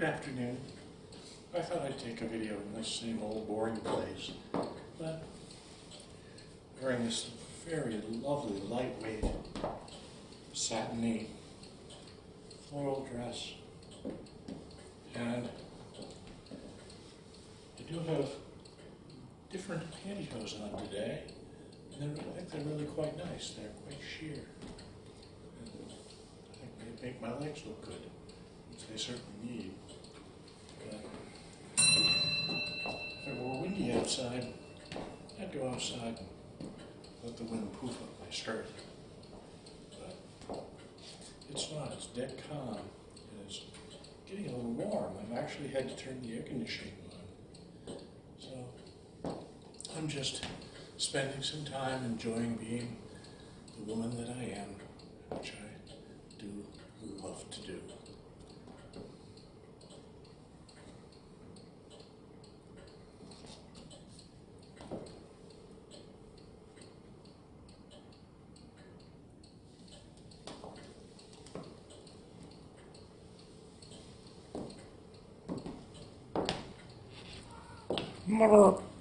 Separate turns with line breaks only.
afternoon. I thought I'd take a video in this same old boring place, but wearing this very lovely, lightweight, satiny floral dress, and I do have different pantyhose on today, and I think they're really quite nice. They're quite sheer, and I think they make my legs look good, which they certainly need. But if it were windy outside, I'd go outside and let the wind poof up my skirt. But it's not. It's dead calm, and it's getting a little warm. I've actually had to turn the air conditioning on. So I'm just spending some time enjoying being the woman that I am, which I do love to do. Mother.